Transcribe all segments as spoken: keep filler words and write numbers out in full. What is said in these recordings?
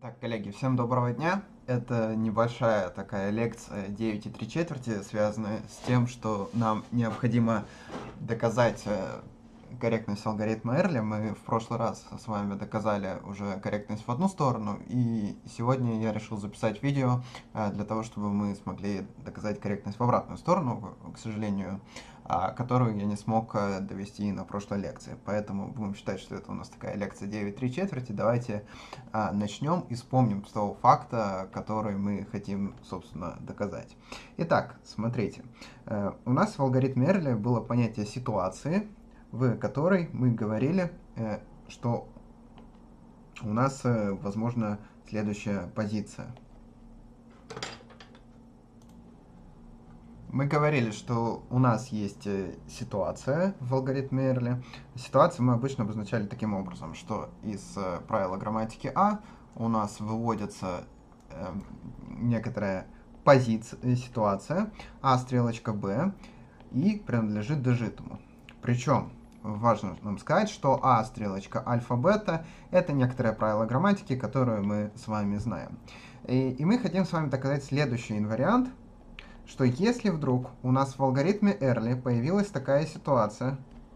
Так, коллеги, всем доброго дня. Это небольшая такая лекция девять и три четверти, связанная с тем, что нам необходимо доказать э, корректность алгоритма Эрли. Мы в прошлый раз с вами доказали уже корректность в одну сторону, и сегодня я решил записать видео э, для того, чтобы мы смогли доказать корректность в обратную сторону, к сожалению, а, которую я не смог э, довести на прошлой лекции. Поэтому будем считать, что это у нас такая лекция девять и три четверти. Давайте а, начнем и вспомним с того факта, который мы хотим, собственно, доказать. Итак, смотрите. Э, у нас в алгоритме Эрли было понятие ситуации, в которой мы говорили, э, что у нас, э, возможно, следующая позиция. Мы говорили, что у нас есть ситуация в алгоритме Эрли. Ситуацию мы обычно обозначали таким образом, что из правила грамматики А у нас выводится э, некоторая позиция, ситуация, А стрелочка Б, и принадлежит дожитому. Причем важно нам сказать, что А стрелочка альфа-бета — это некоторое правило грамматики, которое мы с вами знаем. И, и мы хотим с вами доказать следующий инвариант, что если вдруг у нас в алгоритме Эрли появилась такая ситуация,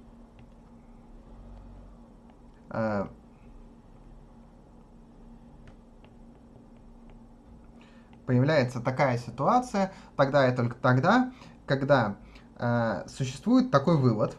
э, появляется такая ситуация, тогда и только тогда, когда э, существует такой вывод,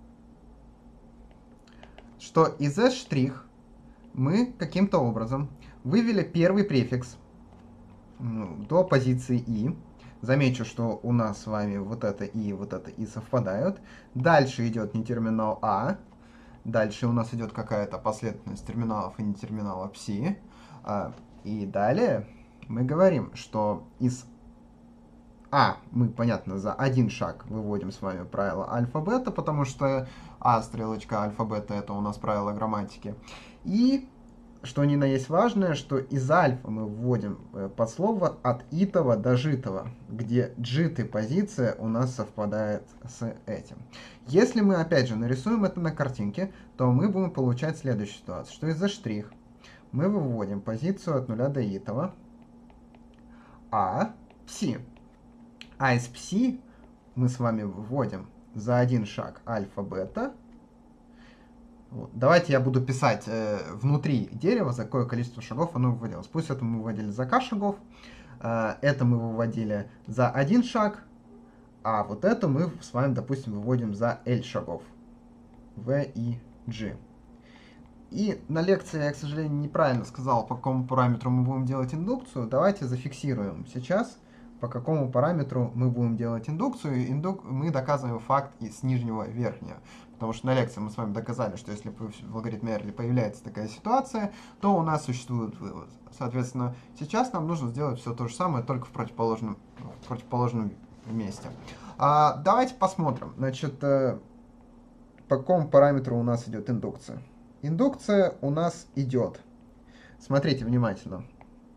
что из S' мы каким-то образом вывели первый префикс ну, до позиции I. Замечу, что у нас с вами вот это и вот это и совпадают. Дальше идет не терминал А. Дальше у нас идет какая-то последовательность терминалов и не терминала пси. И далее мы говорим, что из А мы, понятно, за один шаг выводим с вами правило альфа-бета, потому что А стрелочка альфа-бета — это у нас правило грамматики. И что ни на есть важное, что из альфа мы вводим подсловие от итого до житого, где джиты позиция у нас совпадает с этим. Если мы опять же нарисуем это на картинке, то мы будем получать следующую ситуацию, что из Z' мы выводим позицию от нуля до итого, а пси. А из пси мы с вами выводим за один шаг альфа-бета. Вот. Давайте я буду писать э, внутри дерева, за какое количество шагов оно выводилось. Пусть это мы выводили за k шагов, э, это мы выводили за один шаг, а вот это мы с вами, допустим, выводим за L шагов. V и G. И на лекции я, к сожалению, неправильно сказал, по какому параметру мы будем делать индукцию. Давайте зафиксируем сейчас, по какому параметру мы будем делать индукцию. Индук... Мы доказываем факт из нижнего в верхнее. Потому что на лекции мы с вами доказали, что если в алгоритме Эрли появляется такая ситуация, то у нас существует вывод. Соответственно, сейчас нам нужно сделать все то же самое, только в противоположном, в противоположном месте. А, давайте посмотрим, значит, по какому параметру у нас идет индукция. Индукция у нас идет. Смотрите внимательно.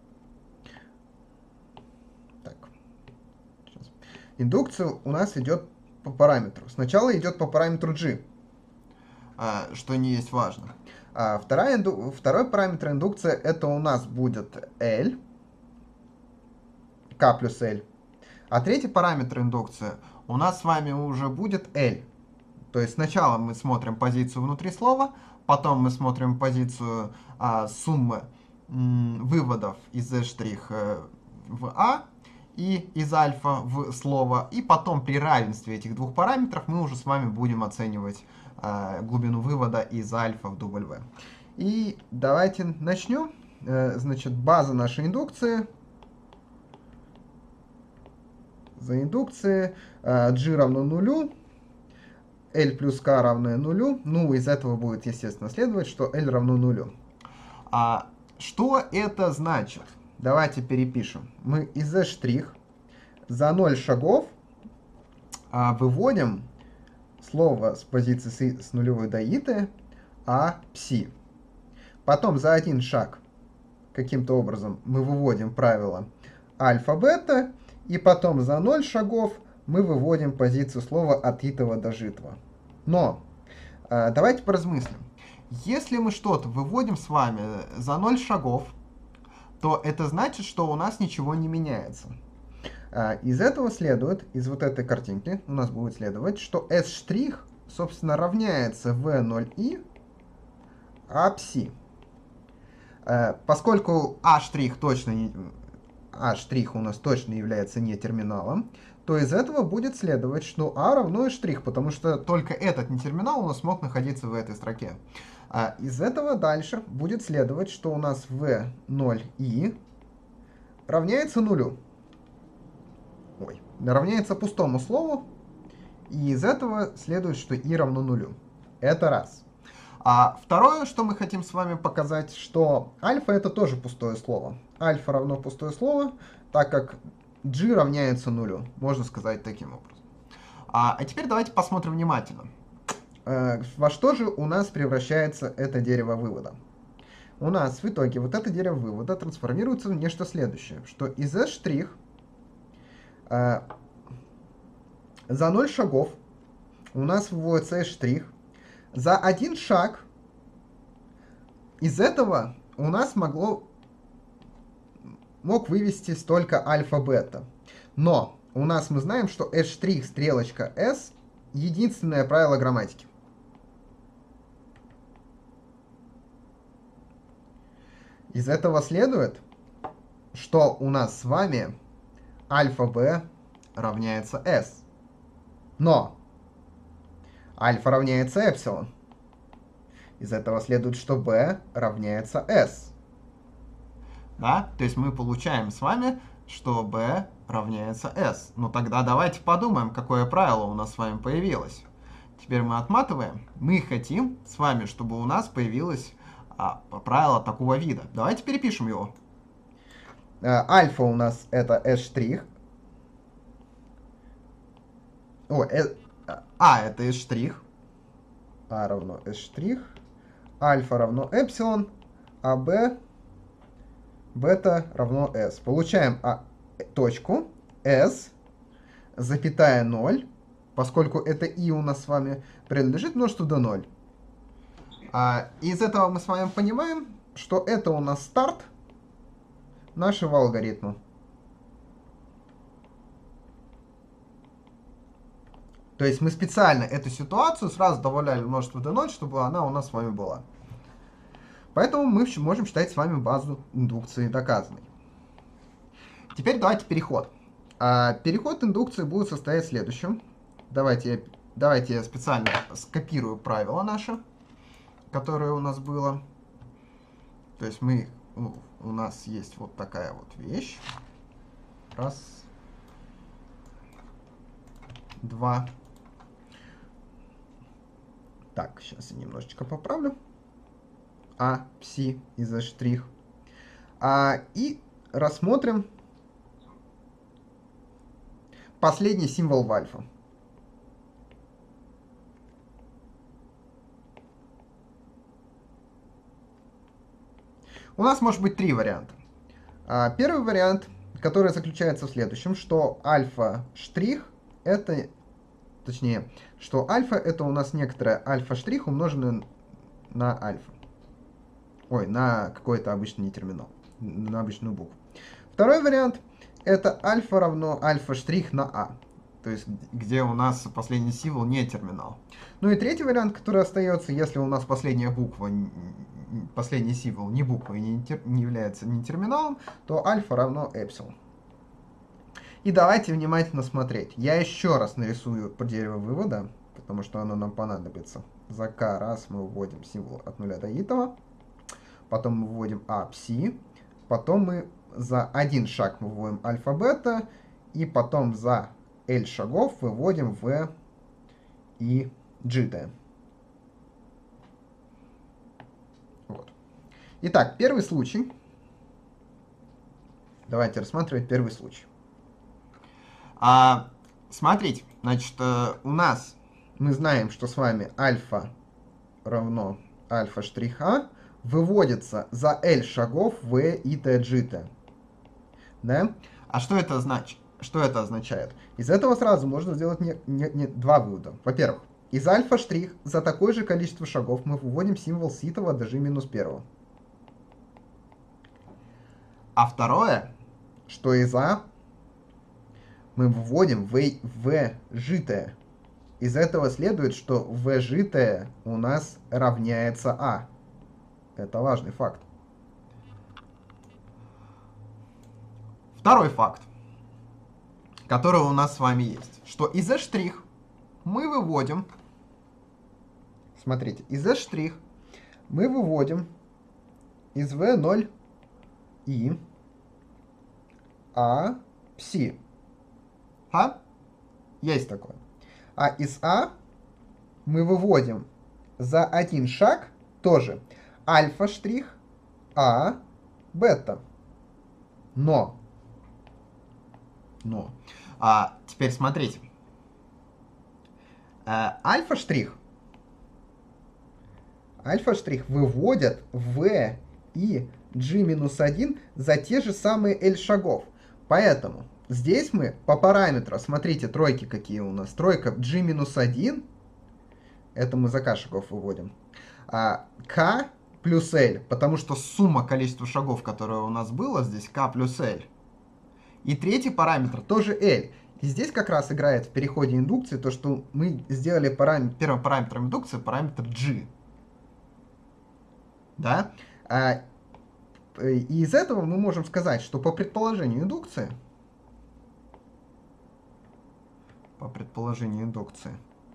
Так. Сейчас. Индукция у нас идет по параметру. Сначала идет по параметру G, что не есть важно. А вторая, второй параметр индукции — это у нас будет L, K плюс L. А третий параметр индукции у нас с вами уже будет L. То есть сначала мы смотрим позицию внутри слова, потом мы смотрим позицию а, суммы м, выводов из Z' в А и из альфа в слово. И потом при равенстве этих двух параметров мы уже с вами будем оценивать э, глубину вывода из альфа в W. И давайте начнем. Э, значит, база нашей индукции. За индукцией э, G равно нулю. L плюс K равное нулю. Ну, из этого будет, естественно, следовать, что L равно нулю. А что это значит? Давайте перепишем. Мы из Z' за ноль шагов а, выводим слово с позиции с нулевой до иты, а пси. Потом за один шаг каким-то образом мы выводим правило альфа-бета, и потом за ноль шагов мы выводим позицию слова от итого до житого. Но а, давайте поразмыслим. Если мы что-то выводим с вами за ноль шагов, то это значит, что у нас ничего не меняется. Из этого следует, из вот этой картинки у нас будет следовать, что S', собственно, равняется V ноль i а пси. Поскольку A' точно не, A' у нас точно является не терминалом, то из этого будет следовать, что A равно S', потому что только этот нетерминал у нас мог находиться в этой строке. А из этого дальше будет следовать, что у нас V ноль i равняется нулю. Ой, равняется пустому слову, и из этого следует, что i равно нулю. Это раз. А второе, что мы хотим с вами показать, что альфа это тоже пустое слово. Альфа равно пустое слово, так как g равняется нулю, можно сказать таким образом. А, а теперь давайте посмотрим внимательно. Э, во что же у нас превращается это дерево вывода? У нас в итоге вот это дерево вывода трансформируется в нечто следующее, что из S' э, за ноль шагов у нас выводится S', за один шаг из этого у нас могло, мог вывести только альфа-бета. Но у нас мы знаем, что S', стрелочка S, единственное правило грамматики. Из этого следует, что у нас с вами альфа-b равняется S. Но альфа равняется эпсилон. Из этого следует, что b равняется S. Да? То есть мы получаем с вами, что b равняется S. Ну тогда давайте подумаем, какое правило у нас с вами появилось. Теперь мы отматываем. Мы хотим с вами, чтобы у нас появилось а, правило такого вида. Давайте перепишем его. Альфа у нас это S'. О, э, а это S'. А равно S'. Альфа равно эпсилон, а b бета равно S. Получаем а, точку S, запятая ноль, поскольку это i у нас с вами принадлежит множеству до ноль. А, из этого мы с вами понимаем, что это у нас старт нашего алгоритма. То есть мы специально эту ситуацию сразу добавляли множество до ноль, чтобы она у нас с вами была. Поэтому мы можем считать с вами базу индукции доказанной. Теперь давайте переход. А, переход индукции будет состоять в следующем. Давайте, давайте я специально скопирую правило наше, которое у нас было. То есть мы, у нас есть вот такая вот вещь. Раз. Два. Так, сейчас я немножечко поправлю. А, пси и Z'. А, и рассмотрим последний символ в альфа. У нас может быть три варианта. А, первый вариант, который заключается в следующем, что альфа' это, точнее, что альфа это у нас некоторое альфа' умноженное на альфа. Ой, на какой-то обычный нетерминал, на обычную букву. Второй вариант это альфа равно альфа' на а, то есть где у нас последний символ не терминал. Ну и третий вариант, который остается, если у нас последняя буква, последний символ не буква и не, не является не терминалом, то альфа равно эпсилон. И давайте внимательно смотреть. Я еще раз нарисую по дерево вывода, потому что оно нам понадобится. За k раз мы вводим символ от нуля до итого. Потом мы вводим а пси. Потом мы за один шаг мы вводим альфа-бета. И потом за L шагов выводим v и g. Вот. Итак, первый случай. Давайте рассматривать первый случай. А, смотрите, значит, у нас мы знаем, что с вами альфа равно альфа' выводится за L шагов v и t, g. Да? А что это значит? Что это означает? Из этого сразу можно сделать не, не, не, два вывода. Во-первых, из альфа' за такое же количество шагов мы выводим символ ситого до g минус один. А второе, что из А мы выводим В, в житое. Из этого следует, что В житое у нас равняется А. Это важный факт. Второй факт, который у нас с вами есть, что из Z' мы выводим, смотрите, из Z' мы выводим из вэ ноль и А пси. А? Есть такое. А из А мы выводим за один шаг тоже альфа штрих, А, бета. Но. Но. А, теперь смотрите. А, альфа штрих. Альфа штрих выводят В и G минус один за те же самые L шагов. Поэтому здесь мы по параметру, смотрите, тройки какие у нас. Тройка G минус один, это мы за K шагов выводим. А K плюс L, потому что сумма количества шагов, которое у нас было здесь, K плюс L. И третий параметр тоже L. И здесь как раз играет в переходе индукции то, что мы сделали парам... первым параметром индукции параметр G. Да? А, и из этого мы можем сказать, что по предположению индукции, по предположению индукции,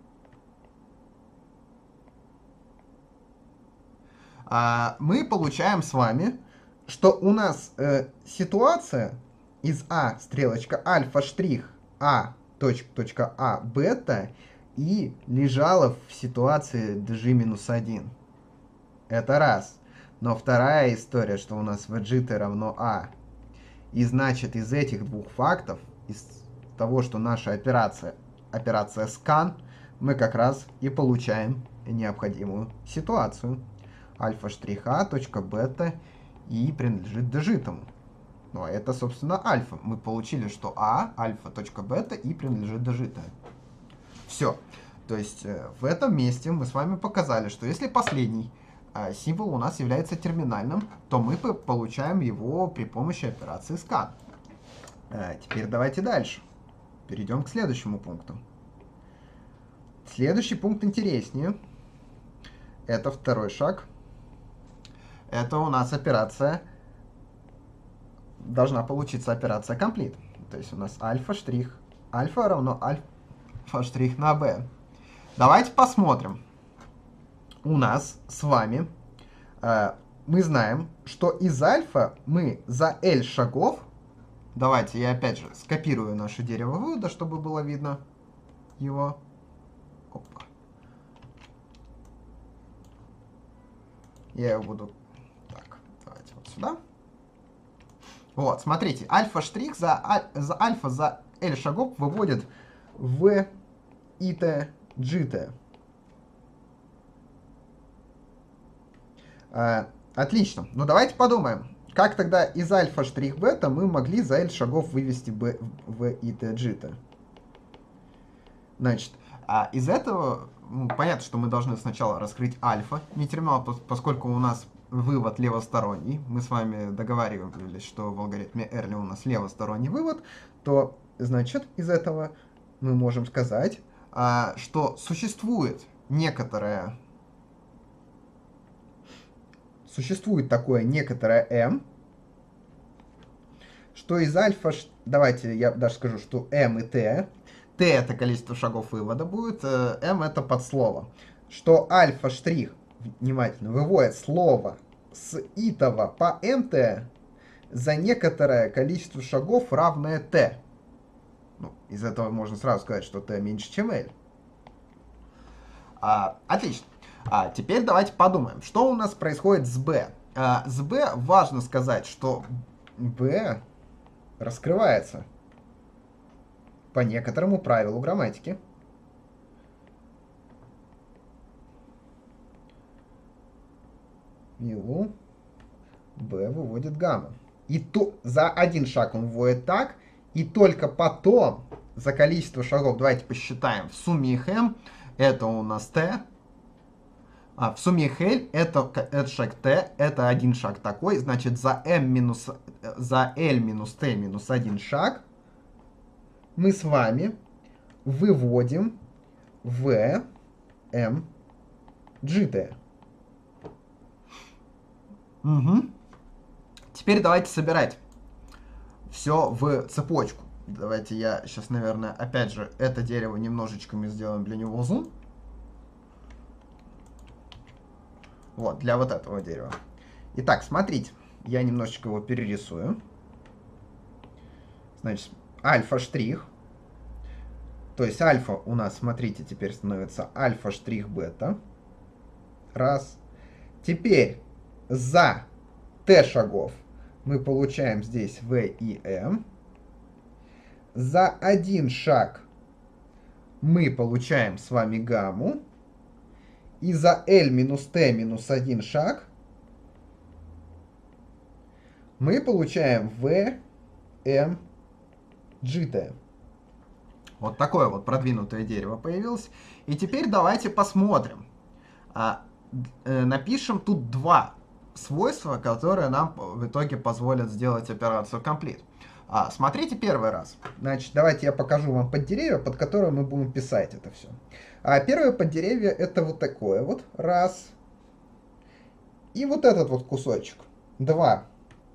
а, мы получаем с вами, что у нас э, ситуация из А, стрелочка альфа штрих, А, точка, точка А, бета, и лежала в ситуации G минус один. Это раз. Но вторая история, что у нас вэ джи-то равно А. И значит, из этих двух фактов, из того, что наша операция, операция scan, мы как раз и получаем необходимую ситуацию. Альфа штрих А, точка бета, и принадлежит дожитому. Ну, а это, собственно, альфа. Мы получили, что А, альфа, точка бета, и принадлежит дожитое. Все. То есть, в этом месте мы с вами показали, что если последний символ у нас является терминальным, то мы получаем его при помощи операции scan. Теперь давайте дальше. Перейдем к следующему пункту. Следующий пункт интереснее. Это второй шаг. Это у нас операция, должна получиться операция complete. То есть у нас альфа штрих, альфа равно альфа штрих на b. Давайте посмотрим. У нас с вами, э, мы знаем, что из альфа мы за L шагов, давайте я опять же скопирую наше дерево вывода, чтобы было видно его. Опа. Я его буду, так, давайте вот сюда. Вот, смотрите, альфа-штрих за, за альфа за L шагов выводит в ит джит. А, отлично. Ну давайте подумаем, как тогда из альфа штрих бета мы могли за L шагов вывести b в ит джит. Значит, а из этого, ну, понятно, что мы должны сначала раскрыть альфа, не терминал, поскольку у нас вывод левосторонний. Мы с вами договаривались, что в алгоритме Эрли у нас левосторонний вывод, то, значит, из этого мы можем сказать, а, что существует некоторое, существует такое некоторое m, что из альфа, давайте я даже скажу, что m и t, t это количество шагов вывода будет, m это подслово, что альфа штрих, внимательно, выводит слово с итого по mt за некоторое количество шагов, равное t. Ну, из этого можно сразу сказать, что t меньше, чем l. А, отлично. А теперь давайте подумаем, что у нас происходит с b. А, с b важно сказать, что b раскрывается по некоторому правилу грамматики. Вилу b выводит гамма. И то за один шаг он выводит так, и только потом за количество шагов, давайте посчитаем, в сумме их m, это у нас t, А, в сумме их L это, это шаг T, это один шаг такой, значит за M минус, за L минус T минус один шаг мы с вами выводим V M G T. Угу. Теперь давайте собирать все в цепочку. Давайте я сейчас, наверное, опять же, это дерево немножечко мы сделаем для него зум. Вот, для вот этого дерева. Итак, смотрите, я немножечко его перерисую. Значит, альфа-штрих. То есть альфа у нас, смотрите, теперь становится альфа-штрих-бета. Раз. Теперь за t шагов мы получаем здесь v и m. За один шаг мы получаем с вами гамму. И за L минус T минус один шаг мы получаем V M G T. Вот такое вот продвинутое дерево появилось. И теперь давайте посмотрим. А, э, напишем тут два свойства, которые нам в итоге позволят сделать операцию complete. А, смотрите первый раз. Значит, давайте я покажу вам поддеревья, под которые мы будем писать это все. А первое поддеревье это вот такое вот. Раз. И вот этот вот кусочек. Два.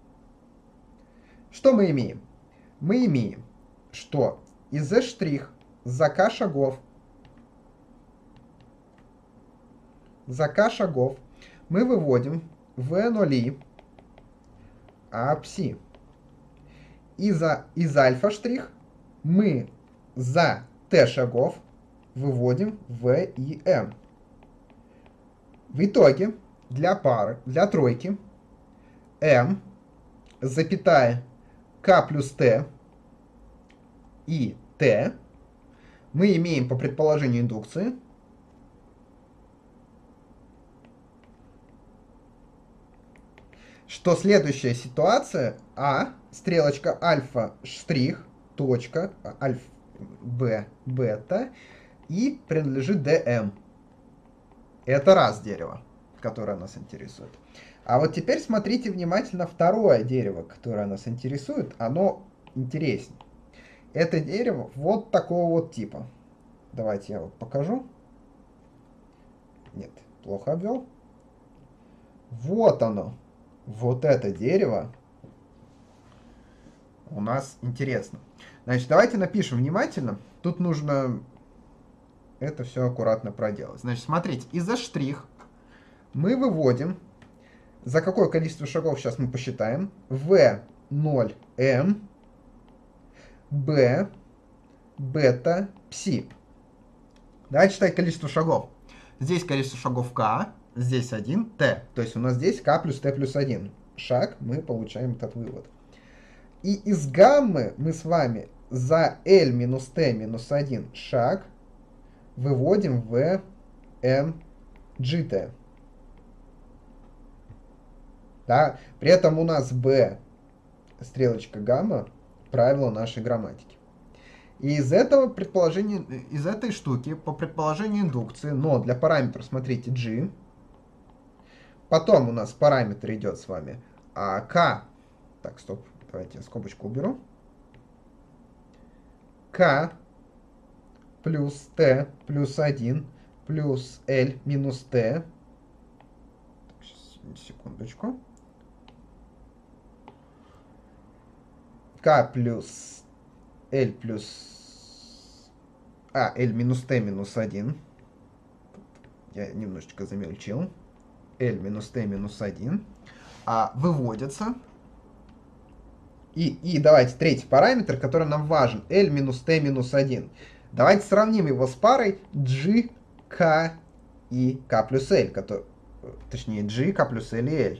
Что мы имеем? Мы имеем, что из z' за k шагов за k шагов мы выводим v ноль а пси. И за, из альфа-штрих мы за t шагов выводим v и m. В итоге для пары, для тройки m, запятая k плюс t и t мы имеем по предположению индукции что следующая ситуация а, стрелочка альфа штрих, точка, альфа, б, бета, и принадлежит dm. Это раз дерево, которое нас интересует. А вот теперь смотрите внимательно второе дерево, которое нас интересует. Оно интереснее. Это дерево вот такого вот типа. Давайте я вот покажу. Нет, плохо обвел. Вот оно. Вот это дерево у нас интересно. Значит, давайте напишем внимательно. Тут нужно это все аккуратно проделать. Значит, смотрите, из z' мы выводим, за какое количество шагов сейчас мы посчитаем, v ноль m, b, бета, пси. Давайте считать количество шагов. Здесь количество шагов k, здесь один, t. То есть у нас здесь k плюс t плюс один. Шаг, мы получаем этот вывод. И из гаммы мы с вами за L минус t минус один шаг выводим v m g t. Да? При этом у нас b, стрелочка гамма, правило нашей грамматики. И из этого предположения, из этой штуки, по предположению индукции, но для параметра, смотрите, g, потом у нас параметр идет с вами а, k, так, стоп, давайте я скобочку уберу, k плюс t плюс один плюс l минус t, секундочку, k плюс l плюс а, l минус t минус один, я немножечко замельчил, l минус t минус один, а, выводится. И, и давайте третий параметр, который нам важен, l минус t минус один. Давайте сравним его с парой g, k и k плюс l, который, точнее g, k плюс l и l.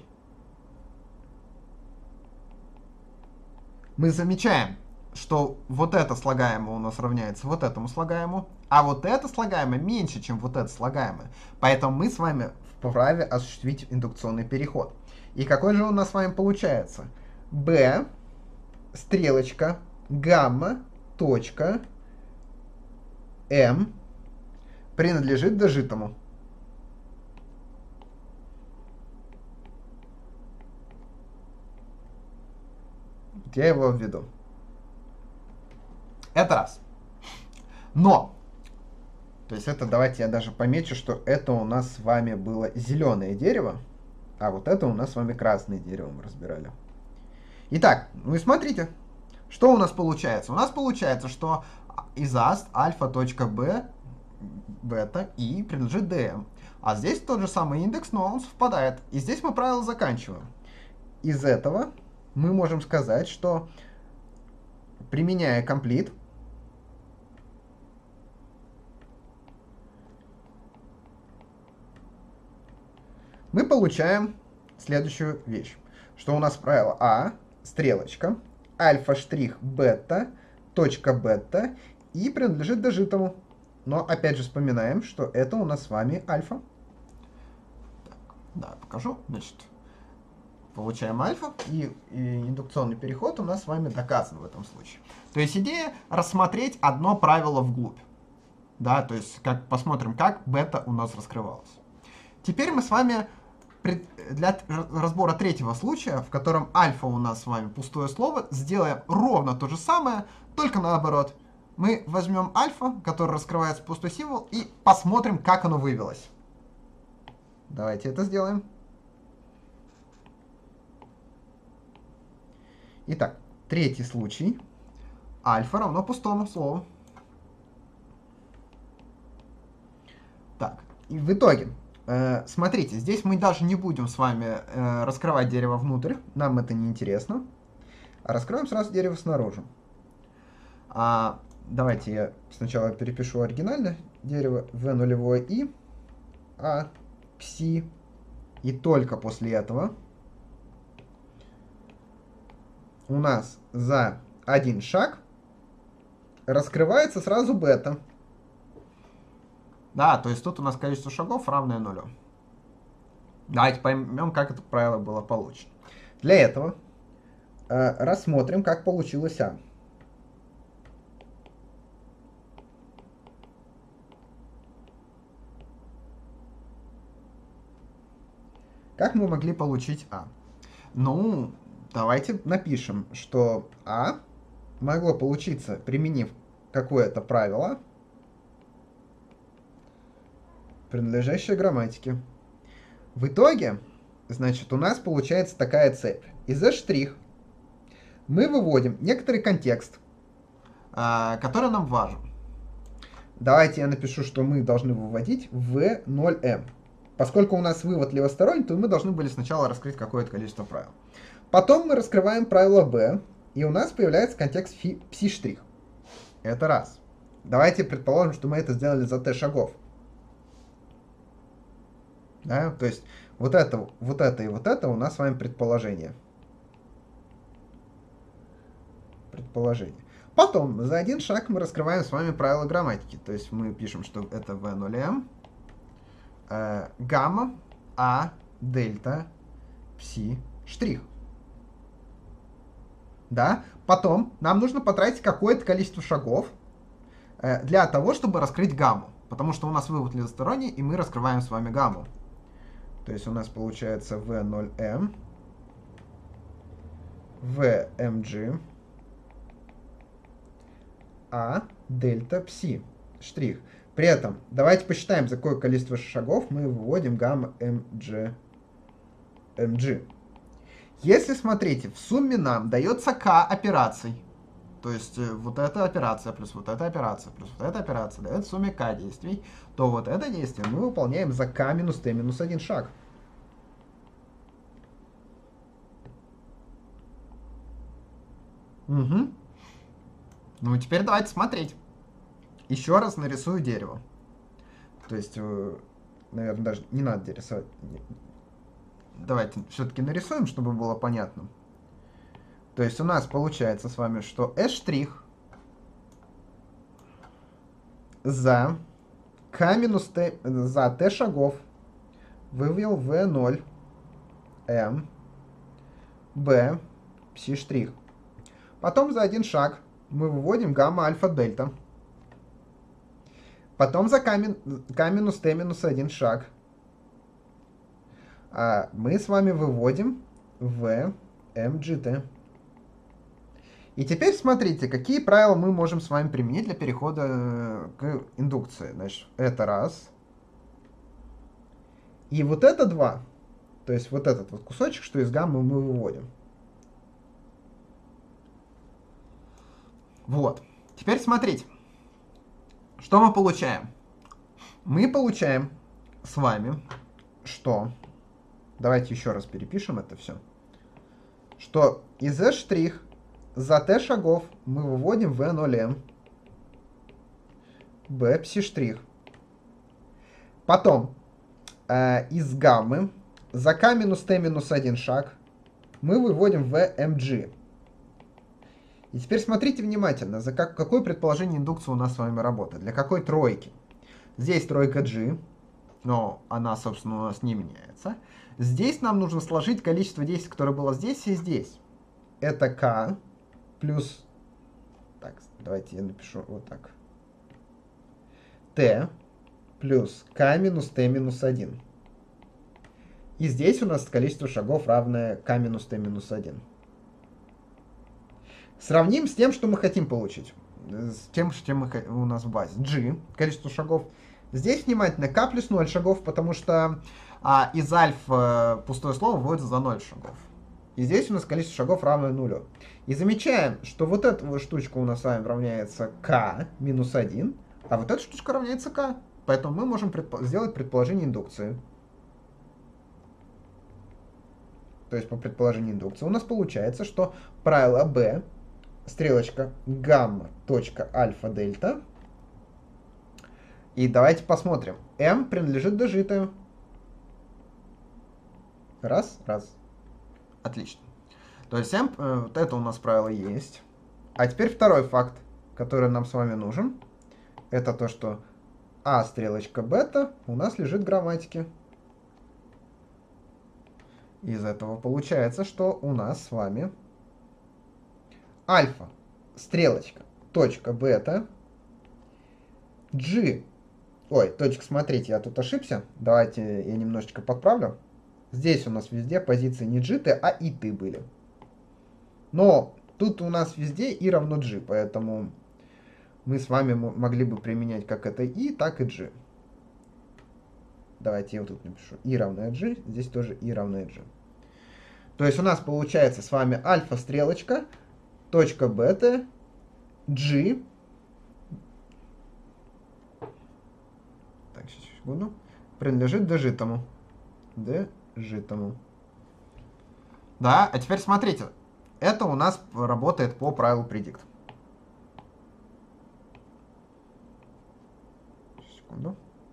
Мы замечаем, что вот это слагаемое у нас равняется вот этому слагаемому, а вот это слагаемое меньше, чем вот это слагаемое. Поэтому мы с вами вправе осуществить индукционный переход. И какой же у нас с вами получается? b, стрелочка, гамма, точка, m принадлежит дожитому. я его введу. Это раз. Но, то есть это, давайте я даже помечу, что это у нас с вами было зеленое дерево, а вот это у нас с вами красное дерево мы разбирали. Итак, ну и смотрите, что у нас получается. У нас получается, что изаст альфа.б, бета и принадлежит dm. А здесь тот же самый индекс, но он совпадает. И здесь мы правило заканчиваем. Из этого мы можем сказать, что применяя complete, мы получаем следующую вещь, что у нас правило А, стрелочка, альфа штрих бета, точка бета и принадлежит дожитому. Но опять же вспоминаем, что это у нас с вами альфа. Так, да, покажу. Значит, получаем альфа, и, и индукционный переход у нас с вами доказан в этом случае. То есть идея рассмотреть одно правило вглубь. Да, то есть как, посмотрим, как бета у нас раскрывалась. Теперь мы с вами для разбора третьего случая, в котором альфа у нас с вами пустое слово, сделаем ровно то же самое, только наоборот. Мы возьмем альфа, который раскрывается пустой символ, и посмотрим, как оно вывелось. Давайте это сделаем. Итак, третий случай. Альфа равно пустому слову. Так, и в итоге, э, смотрите, здесь мы даже не будем с вами э, раскрывать дерево внутрь, нам это не интересно. А раскроем сразу дерево снаружи. А, давайте я сначала перепишу оригинальное дерево v нулевое и а пси, и только после этого у нас за один шаг раскрывается сразу бета. Да, то есть тут у нас количество шагов равное нулю. Давайте поймем, как это правило было получено. Для этого э, рассмотрим, как получилось А. Как мы могли получить А? Ну, давайте напишем, что А могло получиться, применив какое-то правило, принадлежащее грамматике. В итоге, значит, у нас получается такая цепь. Из Z' мы выводим некоторый контекст, который нам важен. Давайте я напишу, что мы должны выводить v ноль эм. Поскольку у нас вывод левосторонний, то мы должны были сначала раскрыть какое-то количество правил. Потом мы раскрываем правило b, и у нас появляется контекст пси'. Это раз. Давайте предположим, что мы это сделали за t шагов. Да? То есть вот это, вот это и вот это у нас с вами предположение. Предположение. Потом за один шаг мы раскрываем с вами правила грамматики. То есть мы пишем, что это v ноль эм, э, гамма, а, дельта, пси, штрих. Да? Потом нам нужно потратить какое-то количество шагов э, для того, чтобы раскрыть гамму. Потому что у нас вывод левосторонний, и мы раскрываем с вами гамму. То есть у нас получается v ноль эм, vmg, а, дельта, пси, штрих. При этом давайте посчитаем, за какое количество шагов мы выводим гамма mg, mg. Если, смотрите, в сумме нам дается k операций, то есть э, вот эта операция плюс вот эта операция плюс вот эта операция дает в сумме k действий, то вот это действие мы выполняем за k минус t минус один шаг. Угу. Ну, теперь давайте смотреть. Еще раз нарисую дерево. То есть, э, наверное, даже не надо рисовать. Давайте все-таки нарисуем, чтобы было понятно. То есть у нас получается с вами, что S' за k минус t, за t шагов вывел v ноль m b пси'. Потом за один шаг мы выводим гамма альфа дельта. Потом за k, k минус t минус один шаг а мы с вами выводим v mgt. И теперь смотрите, какие правила мы можем с вами применить для перехода к индукции. Значит, это раз. И вот это два. То есть вот этот вот кусочек, что из гаммы мы выводим. Вот. Теперь смотрите. Что мы получаем? Мы получаем с вами, что... Давайте еще раз перепишем это все. Что из S' за t шагов мы выводим v ноль m b psi'. Потом э, из гаммы за k минус t минус один шаг мы выводим v mg. И теперь смотрите внимательно, за как, какое предположение индукции у нас с вами работает. Для какой тройки? Здесь тройка G, но она, собственно, у нас не меняется. Здесь нам нужно сложить количество действий, которое было здесь и здесь. Это K плюс... Так, давайте я напишу вот так. T плюс K минус T минус один. И здесь у нас количество шагов равное K минус T минус один. Сравним с тем, что мы хотим получить. С тем, что мы, у нас в базе. G, количество шагов. Здесь внимательно, K плюс ноль шагов, потому что а, из альфа пустое слово вводится за ноль шагов. И здесь у нас количество шагов равно нулю. И замечаем, что вот эта вот штучка у нас с вами равняется K минус один, а вот эта штучка равняется K. Поэтому мы можем предпо- сделать предположение индукции. То есть по предположению индукции у нас получается, что правило B, стрелочка гамма, точка альфа, дельта. И давайте посмотрим. M принадлежит дожитую. Раз, раз. Отлично. То есть M, э, вот это у нас правило есть. А теперь второй факт, который нам с вами нужен. Это то, что А стрелочка бета у нас лежит в грамматике. Из этого получается, что у нас с вами альфа, стрелочка, точка бета, G, ой, точка, смотрите, я тут ошибся, давайте я немножечко подправлю. Здесь у нас везде позиции не G, T, а и T были. Но тут у нас везде и равно G, поэтому мы с вами могли бы применять как это и, так и G. Давайте я вот тут напишу и равное G, здесь тоже и равное G. То есть у нас получается с вами альфа стрелочка, точка бета, G. Так, сейчас, секунду. Принадлежит дожитому. Дожитому. Да, а теперь смотрите. Это у нас работает по правилу predict. Секунду.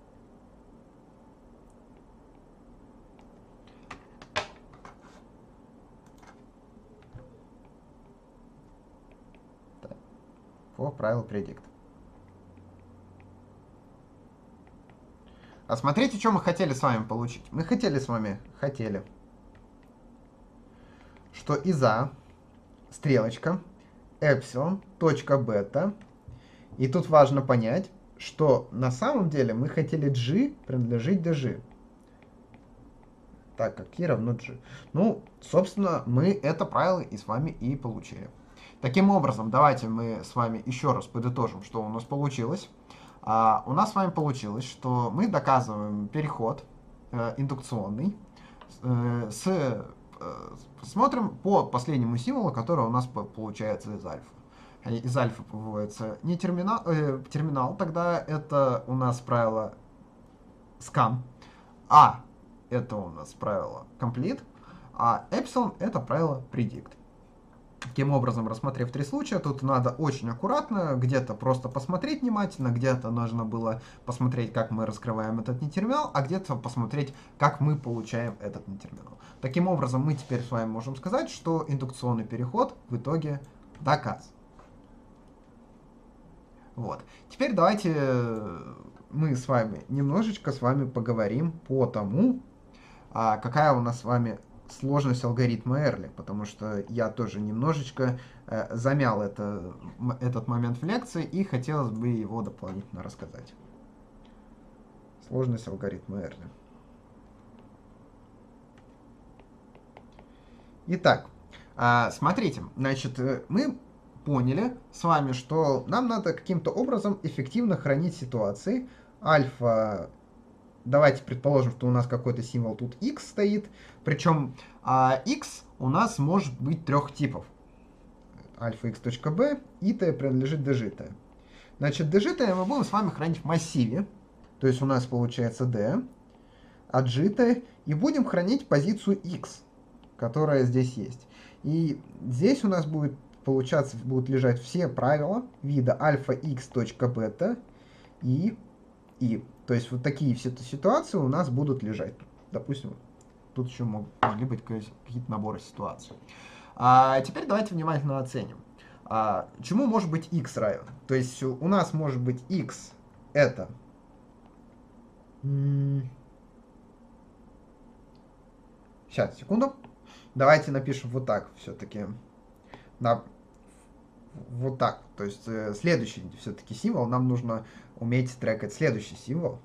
По правилу predict. А смотрите, что мы хотели с вами получить. Мы хотели с вами, хотели, что из А, стрелочка, эпсилон, точка бета. И тут важно понять, что на самом деле мы хотели G принадлежить dg. Так как и равно G. Ну, собственно, мы это правило и с вами и получили. Таким образом, давайте мы с вами еще раз подытожим, что у нас получилось. А, у нас с вами получилось, что мы доказываем переход э, индукционный. Э, с, э, смотрим по последнему символу, который у нас по, получается из альфа. Из альфа выводится не терминал, э, терминал, тогда это у нас правило scan. А это у нас правило complete, а epsilon это правило predict. Таким образом, рассмотрев три случая, тут надо очень аккуратно, где-то просто посмотреть внимательно, где-то нужно было посмотреть, как мы раскрываем этот нетерминал, а где-то посмотреть, как мы получаем этот нетерминал. Таким образом, мы теперь с вами можем сказать, что индукционный переход в итоге доказан. Вот. Теперь давайте мы с вами немножечко с вами поговорим по тому, какая у нас с вами сложность алгоритма Эрли, потому что я тоже немножечко э, замял это, этот момент в лекции и хотелось бы его дополнительно рассказать. Сложность алгоритма Эрли. Итак, э, смотрите, значит, мы поняли с вами, что нам надо каким-то образом эффективно хранить ситуации. Альфа, давайте предположим, что у нас какой-то символ тут x стоит, причем а, x у нас может быть трех типов. Альфа x.b, ит принадлежит dgt. Значит, dgt мы будем с вами хранить в массиве, то есть у нас получается d, а git, и будем хранить позицию x, которая здесь есть. И здесь у нас будет получаться, будут лежать все правила вида альфа x.бета и и. То есть вот такие все ситуации у нас будут лежать. Допустим, тут еще могли быть какие-то наборы ситуаций. А теперь давайте внимательно оценим. А, чему может быть x равен? То есть у нас может быть x это... Сейчас, секунду. Давайте напишем вот так все-таки. На... Вот так. То есть э, следующий все-таки символ. Нам нужно уметь трекать следующий символ.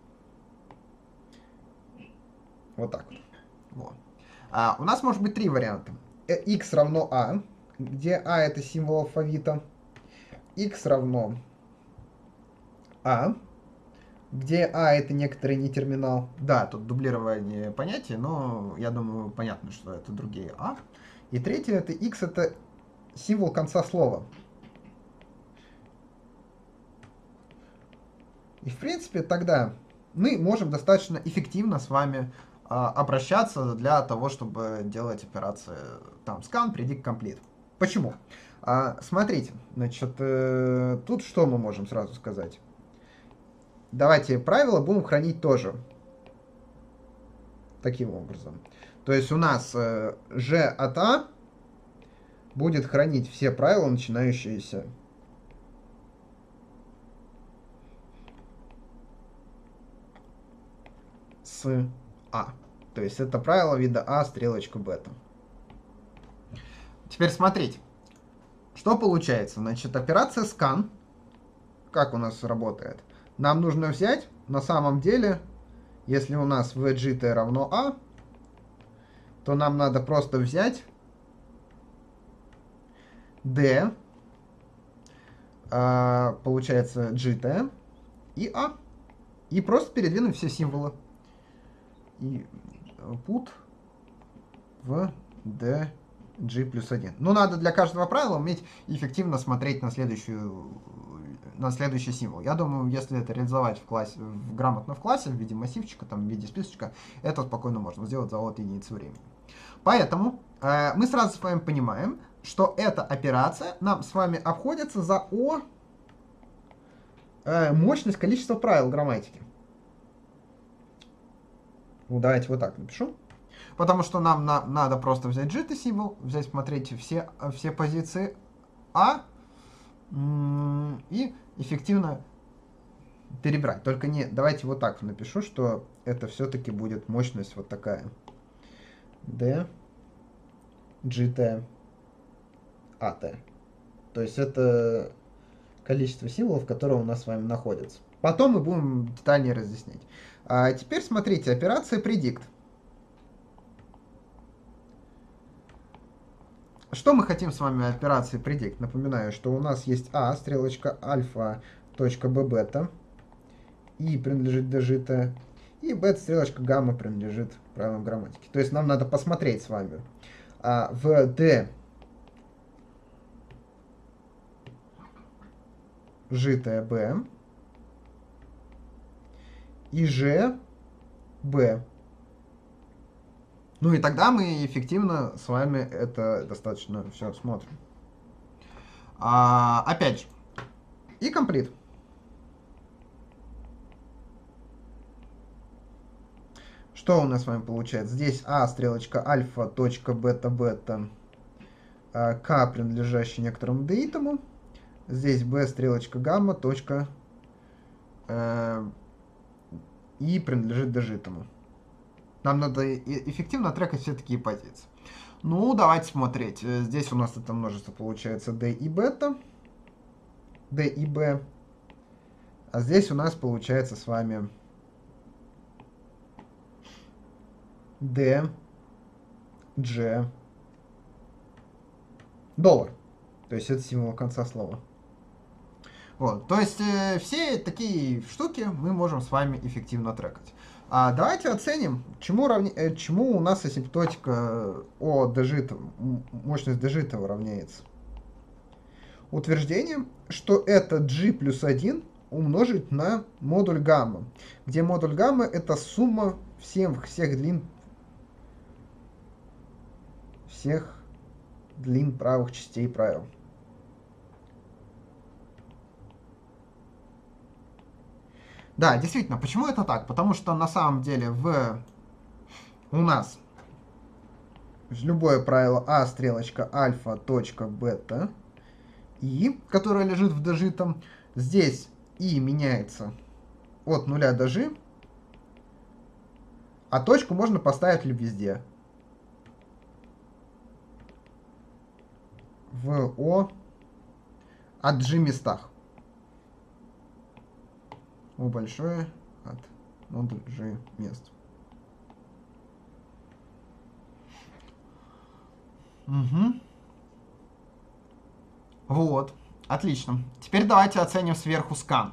Вот так вот. Вот. А, у нас может быть три варианта. X равно a, где a это символ алфавита. X равно a, где a это некоторый нетерминал. Да, тут дублирование понятия, но я думаю, понятно, что это другие a. И третье это x, это символ конца слова. И в принципе тогда мы можем достаточно эффективно с вами а, обращаться для того, чтобы делать операции там scan, predict, complete. Почему? А, смотрите, значит, э, тут что мы можем сразу сказать? Давайте правила будем хранить тоже таким образом. То есть у нас э, g от a будет хранить все правила, начинающиеся с a. То есть это правило вида a, стрелочка бета. Теперь смотрите, что получается. Значит, операция scan, как у нас работает? Нам нужно взять, на самом деле, если у нас vgt равно a, то нам надо просто взять d, а, получается gt и a, и просто передвинуть все символы. И put в d g плюс один. Но надо для каждого правила уметь эффективно смотреть на, следующую, на следующий символ. Я думаю, если это реализовать в классе, в, грамотно в классе, в виде массивчика, там, в виде списочка, это спокойно можно сделать за от единицы времени. Поэтому э, мы сразу с вами понимаем, что эта операция нам с вами обходится за О э, мощность количества правил грамматики. Ну, давайте вот так напишу. Потому что нам на, надо просто взять джит символ, взять, смотрите, все, все позиции А и эффективно перебрать. Только не, давайте вот так напишу, что это все-таки будет мощность вот такая. D, GT, AT. То есть это количество символов, которые у нас с вами находятся. Потом мы будем детальнее разъяснять. А теперь смотрите, операция predict. Что мы хотим с вами операции predict? Напоминаю, что у нас есть А, стрелочка альфа, точка Б бета, И принадлежит dgt, и бета, стрелочка гамма принадлежит правилам грамматики. То есть нам надо посмотреть с вами а, в D житое B и G B. Ну и тогда мы эффективно с вами это достаточно все смотрим. А, опять же, и complete. Что у нас с вами получается? Здесь А, стрелочка альфа, точка бета, бета, К, принадлежащий некоторому деитому. Здесь Б, стрелочка гамма, точка э, И принадлежит дожитому. Нам надо эффективно трекать все такие позиции. Ну, давайте смотреть. Здесь у нас это множество получается D и бета, D и B. А здесь у нас получается с вами D, G, доллар. То есть это символ конца слова. Вот, то есть э, все такие штуки мы можем с вами эффективно трекать. А давайте оценим, чему, равня... э, чему у нас асимптотика о дежита, мощность дежита равняется. Утверждение, что это g плюс один умножить на модуль гамма, где модуль гамма это сумма всем, всех длин всех длин правых частей правил. Да, действительно, почему это так? Потому что на самом деле в у нас любое правило а стрелочка альфа точка бета и, которое лежит в дежитом, здесь и меняется от нуля до g, а точку можно поставить везде. В о от g местах. О большое от модуль g мест. Угу. Вот. Отлично. Теперь давайте оценим сверху скан.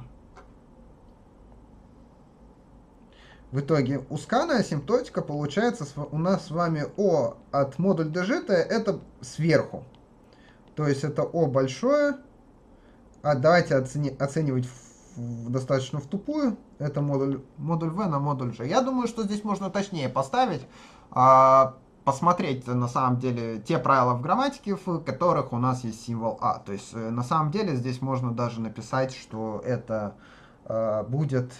В итоге у скана асимптотика получается у нас с вами о от модуль дежита это сверху. То есть это о большое. А давайте оцени, оценивать в, в, достаточно в тупую. Это модуль, модуль v на модуль g. Я думаю, что здесь можно точнее поставить. А, посмотреть на самом деле те правила в грамматике, в которых у нас есть символ а. То есть на самом деле здесь можно даже написать, что это а, будет...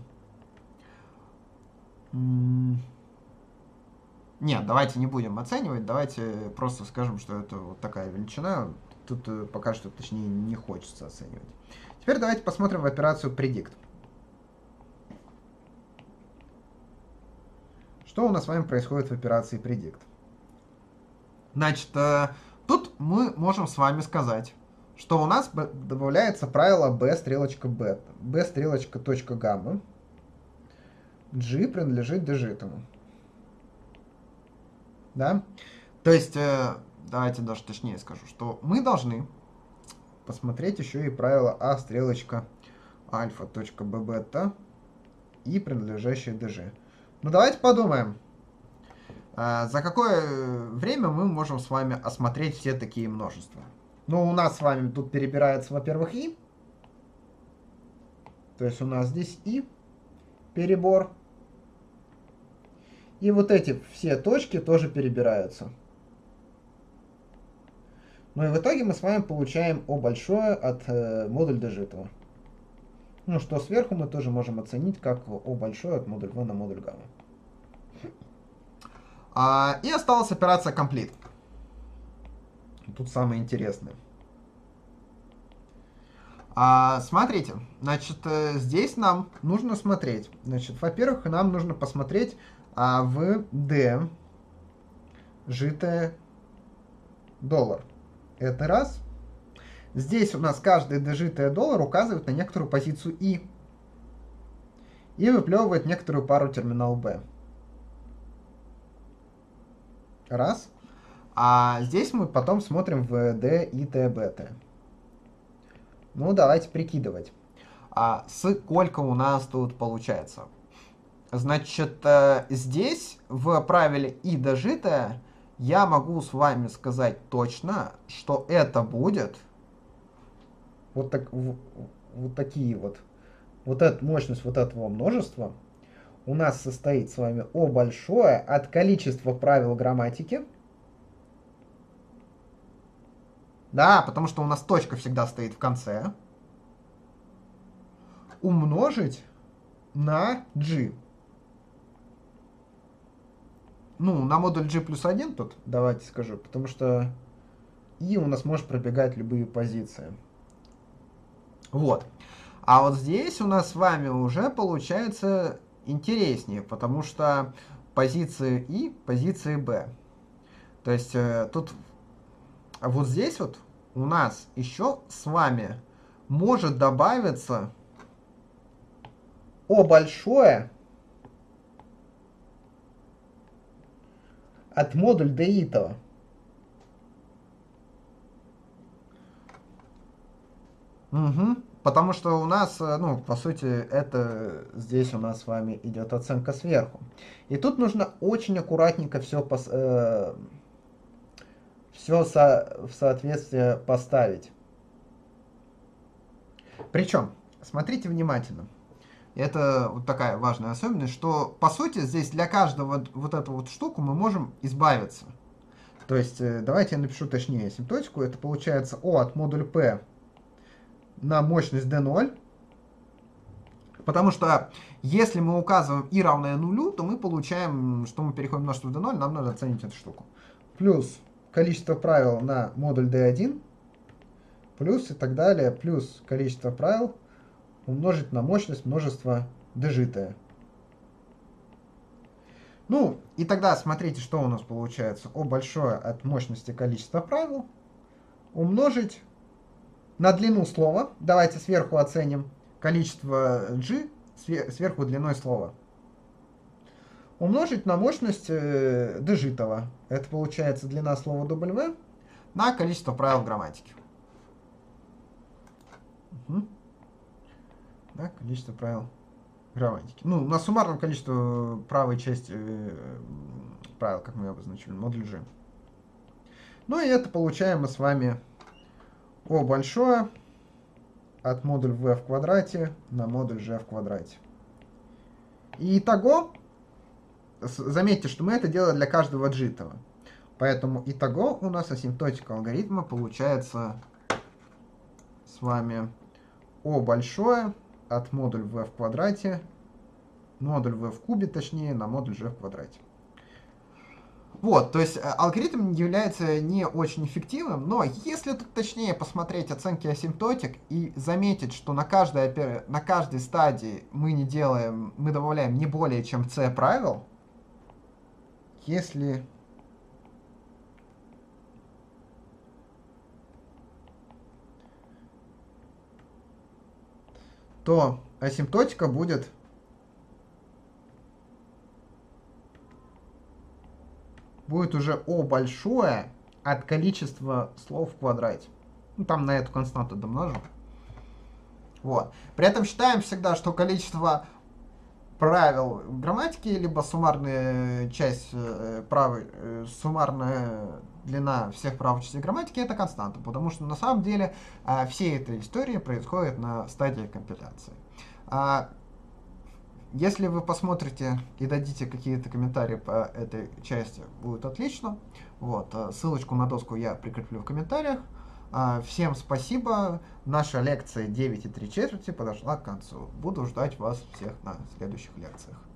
Нет, давайте не будем оценивать, давайте просто скажем, что это вот такая величина. Тут пока что, точнее, не хочется оценивать. Теперь давайте посмотрим в операцию predict. Что у нас с вами происходит в операции predict? Значит, тут мы можем с вами сказать, что у нас добавляется правило b стрелочка бета, b стрелочка точка гамма, g принадлежит дежитому. Да? То есть, давайте даже точнее скажу, что мы должны посмотреть еще и правило а стрелочка альфа точка b бета и принадлежащее dg. Ну давайте подумаем, за какое время мы можем с вами осмотреть все такие множества. Ну, у нас с вами тут перебирается, во-первых, и. То есть у нас здесь и перебор. И вот эти все точки тоже перебираются. Ну и в итоге мы с вами получаем о большое от э, модуль дежитого. Ну что сверху мы тоже можем оценить как о большое от модуль v на модуль гамма. А, и осталась операция complete. Тут самое интересное. А, смотрите, значит, здесь нам нужно смотреть. Значит, во-первых, нам нужно посмотреть а, в d житое доллар. Это раз. Здесь у нас каждый дожитый доллар указывает на некоторую позицию и. И выплевывает некоторую пару терминал b. Раз. А здесь мы потом смотрим в d и t бета. Ну, давайте прикидывать. А сколько у нас тут получается? Значит, здесь в правиле и дожитое я могу с вами сказать точно, что это будет вот, так, вот такие вот. Вот эта мощность вот этого множества у нас состоит с вами о большое от количества правил грамматики. Да, потому что у нас точка всегда стоит в конце. Умножить на g. Ну, на модуль g плюс один тут, давайте скажу, потому что и у нас может пробегать любые позиции. Вот. А вот здесь у нас с вами уже получается интереснее, потому что позиции и, позиции b. То есть э, тут вот здесь вот у нас еще с вами может добавиться о большое от модуль d итого. Угу. Потому что у нас, ну, по сути, это здесь у нас с вами идет оценка сверху. И тут нужно очень аккуратненько все, пос, э, все со, в соответствие поставить. Причем, смотрите внимательно. Это вот такая важная особенность, что, по сути, здесь для каждого вот эту вот штуку мы можем избавиться. То есть, давайте я напишу точнее асимптотику. Это получается O от модуля P на мощность d ноль. Потому что если мы указываем i равное нулю, то мы получаем, что мы переходим в множество d ноль, нам надо оценить эту штуку. Плюс количество правил на модуль d один, плюс и так далее, плюс количество правил умножить на мощность множества дожитое. Ну, и тогда смотрите, что у нас получается. О большое от мощности количества правил умножить на длину слова. Давайте сверху оценим количество g, сверху длиной слова. Умножить на мощность э, дожитого. Это получается длина слова W на количество правил грамматики. Угу. Да, количество правил грамматики. Ну, на суммарном количестве правой части э, правил, как мы обозначили, модуль G. Ну и это получаем мы с вами O большое от модуль V в квадрате на модуль G в квадрате. И итого, заметьте, что мы это делаем для каждого джитова. Поэтому итого у нас асимптотика алгоритма получается с вами O большое от модуль V в квадрате, модуль V в кубе, точнее, на модуль G в квадрате. Вот, то есть алгоритм является не очень эффективным, но если тут точнее посмотреть оценки асимптотик и заметить, что на каждой, на каждой стадии мы не делаем, мы добавляем не более чем c правил, если то асимптотика будет будет уже O большое от количества слов в квадрате. Ну, там на эту константу домножу. Вот. При этом считаем всегда, что количество правил грамматики, либо суммарная часть э, правой, э, суммарная длина всех правил частей грамматики это константа, потому что на самом деле э, все этой истории происходят на стадии компиляции. А, если вы посмотрите и дадите какие-то комментарии по этой части, будет отлично. Вот, ссылочку на доску я прикреплю в комментариях. Всем спасибо. Наша лекция девять и три четверти подошла к концу. Буду ждать вас всех на следующих лекциях.